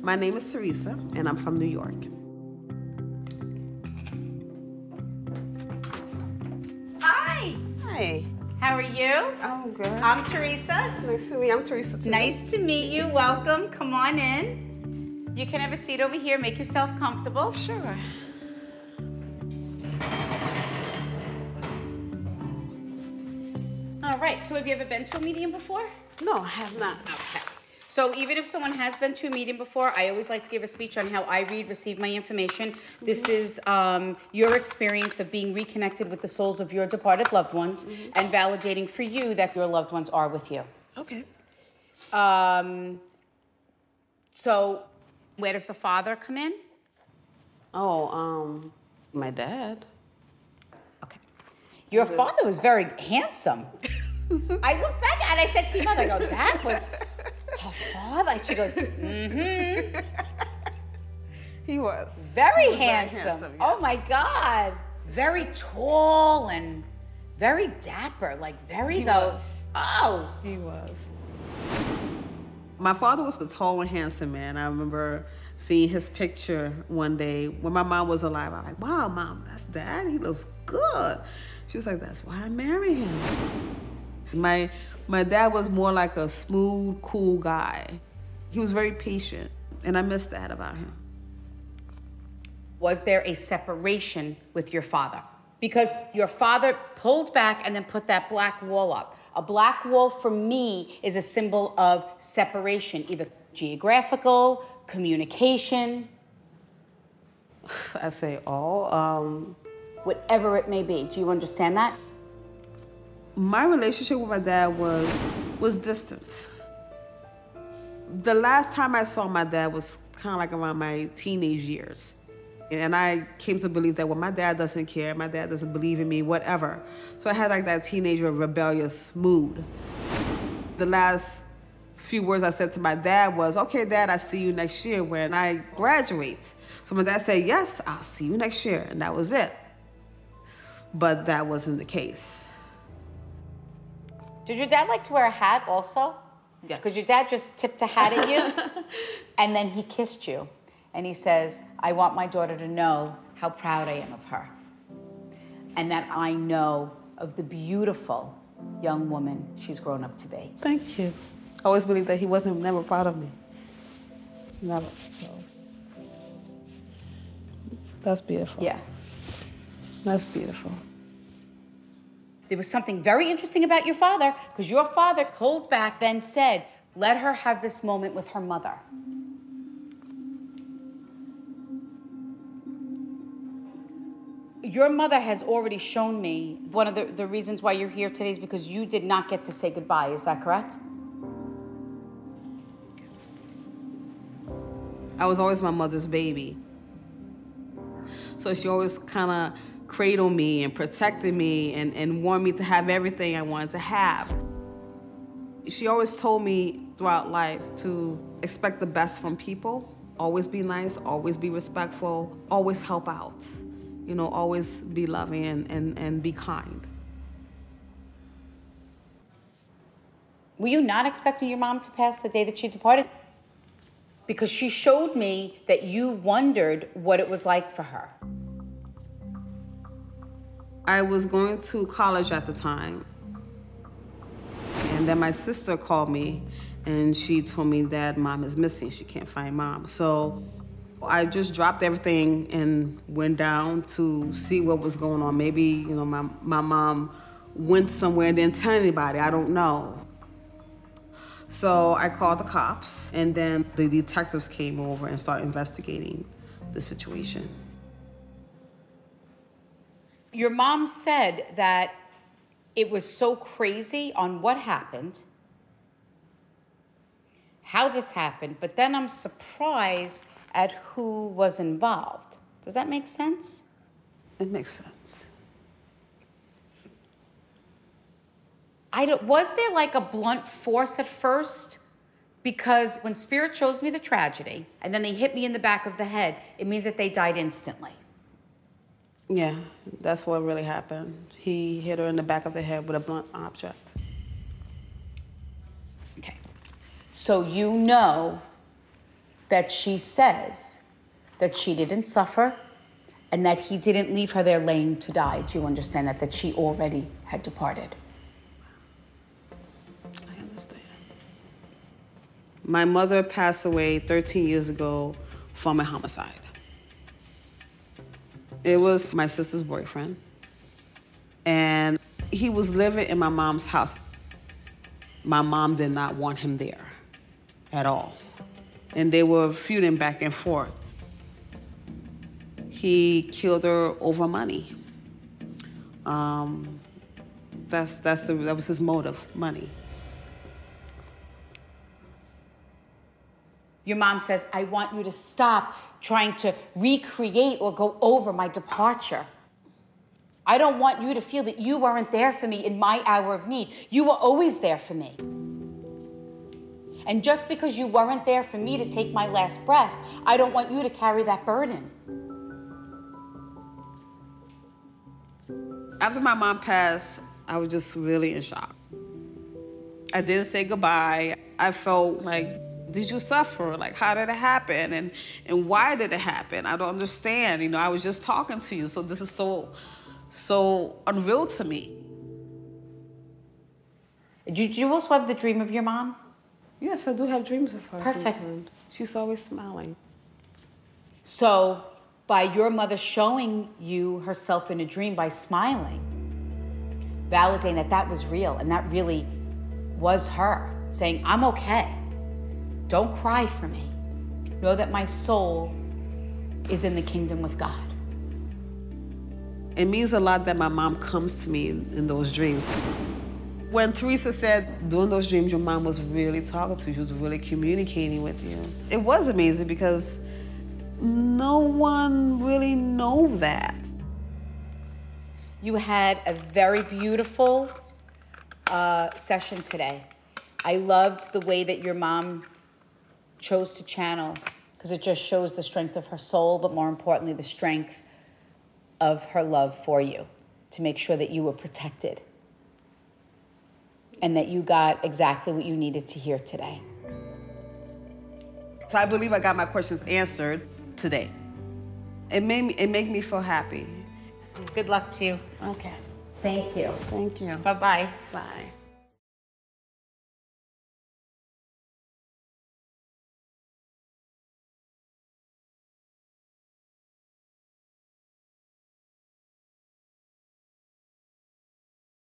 My name is Theresa, and I'm from New York. Hi. Hi. How are you? I'm good. I'm Theresa. Nice to meet you. I'm Theresa, too. Nice to meet you. Welcome. Come on in. You can have a seat over here. Make yourself comfortable. Sure. All right. So have you ever been to a medium before? No, I have not. Okay. So even if someone has been to a meeting before, I always like to give a speech on how I receive my information. This is your experience of being reconnected with the souls of your departed loved ones and validating for you that your loved ones are with you. Okay. So where does the father come in? Oh, my dad. Okay. Your father was very handsome. I looked back and I said to your mother, I go, that was her father. She goes, mm-hmm. He was. Very handsome. Yes. Oh my God. Very tall and very dapper, like very He though. was. Oh. He was. My father was the tall and handsome man. I remember seeing his picture one day when my mom was alive. I was like, wow, Mom, that's Dad? He looks good. She was like, that's why I married him. My dad was more like a smooth, cool guy. He was very patient, and I miss that about him. Was there a separation with your father? Because your father pulled back and then put that black wall up. A black wall for me is a symbol of separation, either geographical, communication. I say all. Whatever it may be. Do you understand that? My relationship with my dad was distant. The last time I saw my dad was kind of like around my teenage years. And I came to believe that, well, my dad doesn't care, my dad doesn't believe in me, whatever. So I had like that teenager rebellious mood. The last few words I said to my dad was, okay, Dad, I see you next year when I graduate. So my dad said, yes, I'll see you next year. And that was it. But that wasn't the case. Did your dad like to wear a hat also? Yes. Because your dad just tipped a hat at you, and then he kissed you. And he says, I want my daughter to know how proud I am of her. And that I know of the beautiful young woman she's grown up to be. Thank you. I always believed that he wasn't never proud of me. Never. So. That's beautiful. Yeah. That's beautiful. There was something very interesting about your father, because your father pulled back, then said, let her have this moment with her mother. Your mother has already shown me one of the reasons why you're here today is because you did not get to say goodbye. Is that correct? Yes. I was always my mother's baby. So she always kind of cradled me and protected me and wanted me to have everything I wanted to have. She always told me throughout life to expect the best from people, always be nice, always be respectful, always help out. You know, always be loving and be kind. Were you not expecting your mom to pass the day that she departed? Because she showed me that you wondered what it was like for her. I was going to college at the time. And then my sister called me and she told me that Mom is missing. She can't find Mom. So I just dropped everything and went down to see what was going on. Maybe, you know, my mom went somewhere and didn't tell anybody. I don't know. So I called the cops, and then the detectives came over and started investigating the situation. Your mom said that it was so crazy on what happened, how this happened, but then I'm surprised at who was involved. Does that make sense? It makes sense. Was there like a blunt force at first? Because when Spirit shows me the tragedy and then they hit me in the back of the head, it means that they died instantly. Yeah, that's what really happened. He hit her in the back of the head with a blunt object. Okay. So you know that she says that she didn't suffer and that he didn't leave her there laying to die. Do you understand that? That she already had departed. I understand. My mother passed away 13 years ago from a homicide. It was my sister's boyfriend, and he was living in my mom's house. My mom did not want him there at all, and they were feuding back and forth. He killed her over money. That was his motive, money. Your mom says, I want you to stop trying to recreate or go over my departure. I don't want you to feel that you weren't there for me in my hour of need. You were always there for me. And just because you weren't there for me to take my last breath, I don't want you to carry that burden. After my mom passed, I was just really in shock. I didn't say goodbye. I felt like, did you suffer? Like, how did it happen? And why did it happen? I don't understand. You know, I was just talking to you, so this is so unreal to me. Did you also have the dream of your mom? Yes, I do have dreams of her. Perfect. Sometimes. She's always smiling. So, by your mother showing you herself in a dream by smiling, validating that that was real and that really was her, saying, I'm okay. Don't cry for me. Know that my soul is in the kingdom with God. It means a lot that my mom comes to me in those dreams. When Theresa said during those dreams your mom was really talking to you, she was really communicating with you, it was amazing because no one really knows that. You had a very beautiful session today. I loved the way that your mom chose to channel, because it just shows the strength of her soul, but more importantly, the strength of her love for you, to make sure that you were protected and that you got exactly what you needed to hear today. So I believe I got my questions answered today. It made me feel happy. Good luck to you. Okay. Thank you. Thank you. Bye-bye. Bye.